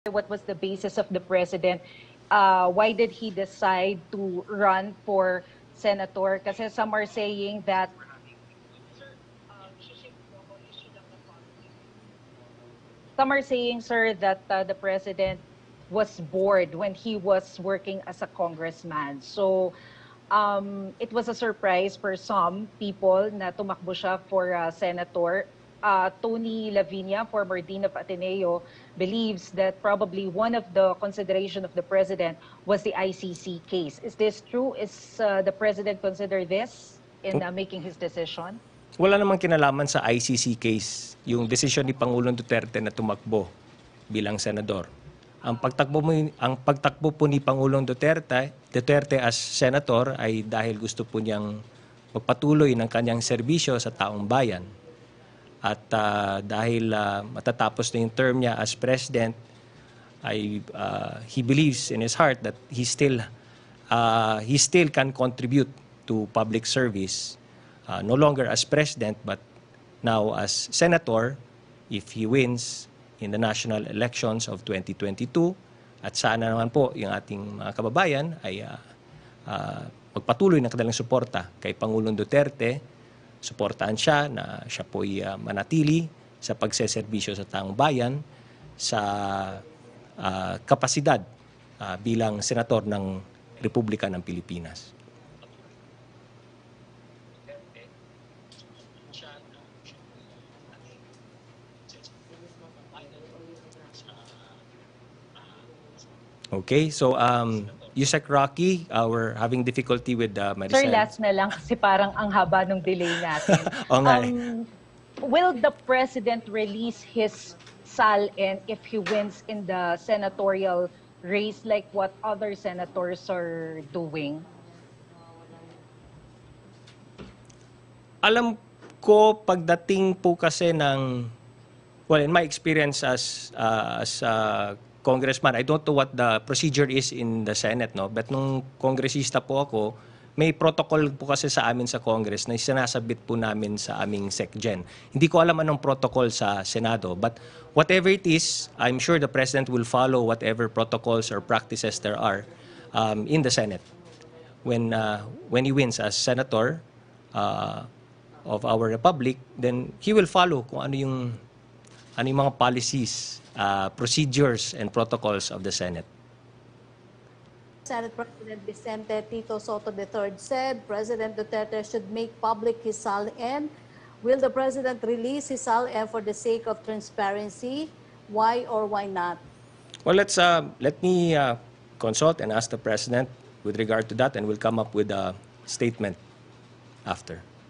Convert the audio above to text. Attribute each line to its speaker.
Speaker 1: what was the basis of the president? Why did he decide to run for senator? Kasi some are saying that sir, that the president was bored when he was working as a congressman. So it was a surprise for some people na tumakbo siya for senator. Tony Lavinia, former dean of Ateneo, believes that probably one of the consideration of the president was the ICC case. Is this true? Is the president consider this in making his decision?
Speaker 2: Wala namang kinalaman sa ICC case yung desisyon ni Pangulong Duterte na tumakbo bilang senador. Ang pagtakbo po ni Pangulong Duterte as senator ay dahil gusto po niyang magpatuloy ng kanyang serbisyo sa taong bayan. At dahil matatapos na yung term niya as president, he believes in his heart that he still can contribute to public service, no longer as president but now as senator if he wins in the national elections of 2022. At sana naman po yung ating mga kababayan ay magpatuloy ng kanilang suporta kay Pangulong Duterte. Suportahan siya na siya po'y manatili sa pagseserbisyo sa taong bayan sa kapasidad bilang senator ng Republika ng Pilipinas. Okay, so Yusek Rocky, we're having difficulty with Maricel.
Speaker 1: Sir, last na lang kasi parang ang haba ng delay natin. Will the president release his SALN if he wins in the senatorial race like what other senators are doing?
Speaker 2: Alam ko pagdating po kasi ng, well, in my experience as congressman, I don't know what the procedure is in the Senate, no? But nung kongresista po ako, may protocol po kasi sa amin sa Congress na sinasabit po namin sa aming SecGen. Hindi ko alam anong protocol sa Senado, but whatever it is, I'm sure the President will follow whatever protocols or practices there are in the Senate. When he wins as Senator of our Republic, then he will follow kung ano yung mga policies, procedures and protocols of the Senate.
Speaker 3: Senate President Vicente Tito Soto III said President Duterte should make public his SALN. Will the President release his SALN for the sake of transparency? Why or why not?
Speaker 2: Well, let me consult and ask the President with regard to that, and we'll come up with a statement after.